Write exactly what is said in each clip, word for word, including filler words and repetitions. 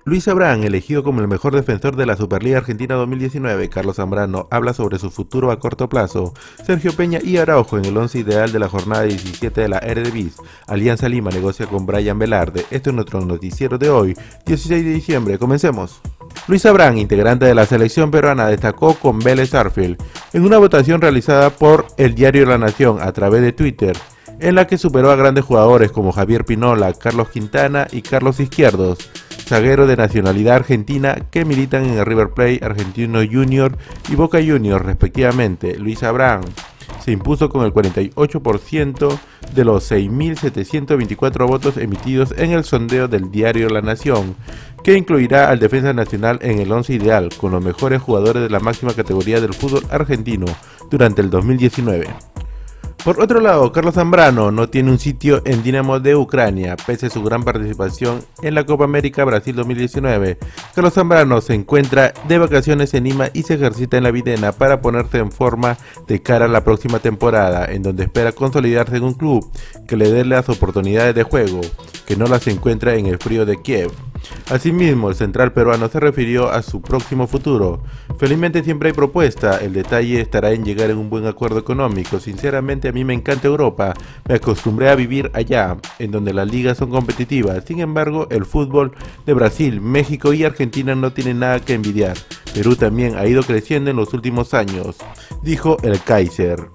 Luis Abrán, elegido como el mejor defensor de la Superliga Argentina dos mil diecinueve, Carlos Zambrano habla sobre su futuro a corto plazo, Sergio Peña y Araujo en el once ideal de la jornada diecisiete de la Eredivisie, Alianza Lima negocia con Bryan Velarde. Esto es nuestro noticiero de hoy, dieciséis de diciembre, comencemos. Luis Abrán, integrante de la selección peruana, destacó con Vélez Sarsfield en una votación realizada por el diario La Nación a través de Twitter, en la que superó a grandes jugadores como Javier Pinola, Carlos Quintana y Carlos Izquierdos, zaguero de nacionalidad argentina que militan en el River Plate, Argentino Junior y Boca Juniors respectivamente. Luis Abrán se impuso con el cuarenta y ocho por ciento de los seis mil setecientos veinticuatro votos emitidos en el sondeo del diario La Nación, que incluirá al defensa nacional en el once ideal con los mejores jugadores de la máxima categoría del fútbol argentino durante el dos mil diecinueve. Por otro lado, Carlos Zambrano no tiene un sitio en Dinamo de Ucrania, pese a su gran participación en la Copa América Brasil dos mil diecinueve. Carlos Zambrano se encuentra de vacaciones en Lima y se ejercita en la Videna para ponerse en forma de cara a la próxima temporada, en donde espera consolidarse en un club que le dé las oportunidades de juego, que no las encuentra en el frío de Kiev. Asimismo, el central peruano se refirió a su próximo futuro. Felizmente siempre hay propuesta, el detalle estará en llegar en un buen acuerdo económico. Sinceramente a mí me encanta Europa, me acostumbré a vivir allá, en donde las ligas son competitivas. Sin embargo, el fútbol de Brasil, México y Argentina no tiene nada que envidiar. Perú también ha ido creciendo en los últimos años, dijo el Kaiser.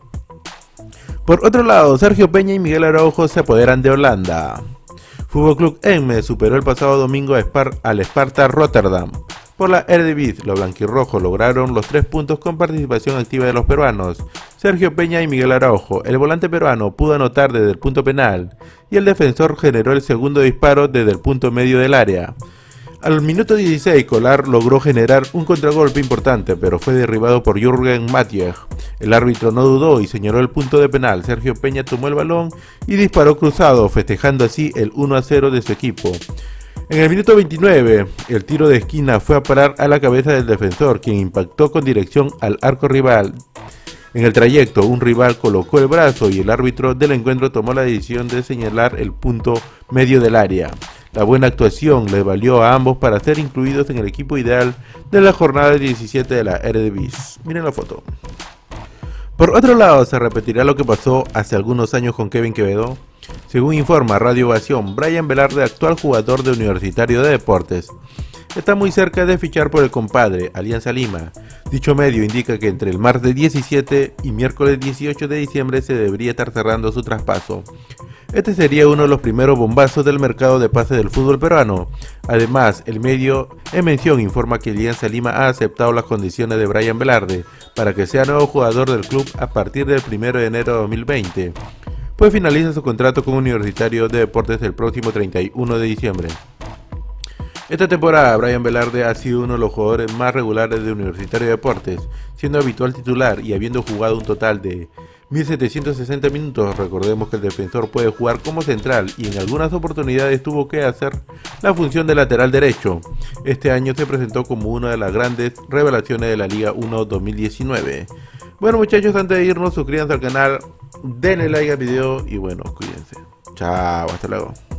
Por otro lado, Sergio Peña y Miguel Araujo se apoderan de Holanda. Fútbol Club Ems superó el pasado domingo a Spar al Sparta Rotterdam. Por la Eredivisie, los blanquirrojos lograron los tres puntos con participación activa de los peruanos, Sergio Peña y Miguel Araujo. El volante peruano pudo anotar desde el punto penal y el defensor generó el segundo disparo desde el punto medio del área. Al minuto dieciséis, Kolar logró generar un contragolpe importante, pero fue derribado por Jürgen Mathieu. El árbitro no dudó y señaló el punto de penal. Sergio Peña tomó el balón y disparó cruzado, festejando así el uno a cero de su equipo. En el minuto veintinueve, el tiro de esquina fue a parar a la cabeza del defensor, quien impactó con dirección al arco rival. En el trayecto, un rival colocó el brazo y el árbitro del encuentro tomó la decisión de señalar el punto medio del área. La buena actuación les valió a ambos para ser incluidos en el equipo ideal de la jornada diecisiete de la Eredivisie. Miren la foto. Por otro lado, se repetirá lo que pasó hace algunos años con Kevin Quevedo. Según informa Radio Ovación, Bryan Velarde, actual jugador de Universitario de Deportes, está muy cerca de fichar por el compadre, Alianza Lima. Dicho medio indica que entre el martes diecisiete y miércoles dieciocho de diciembre se debería estar cerrando su traspaso. Este sería uno de los primeros bombazos del mercado de pases del fútbol peruano. Además, el medio en mención informa que Alianza Lima ha aceptado las condiciones de Bryan Velarde para que sea nuevo jugador del club a partir del primero de enero de dos mil veinte, pues finaliza su contrato con Universitario de Deportes el próximo treinta y uno de diciembre. Esta temporada, Bryan Velarde ha sido uno de los jugadores más regulares de Universitario de Deportes, siendo habitual titular y habiendo jugado un total de mil setecientos sesenta minutos. Recordemos que el defensor puede jugar como central y en algunas oportunidades tuvo que hacer la función de lateral derecho. Este año se presentó como una de las grandes revelaciones de la Liga uno dos mil diecinueve. Bueno muchachos, antes de irnos, suscríbanse al canal, denle like al video y bueno, cuídense. Chao, hasta luego.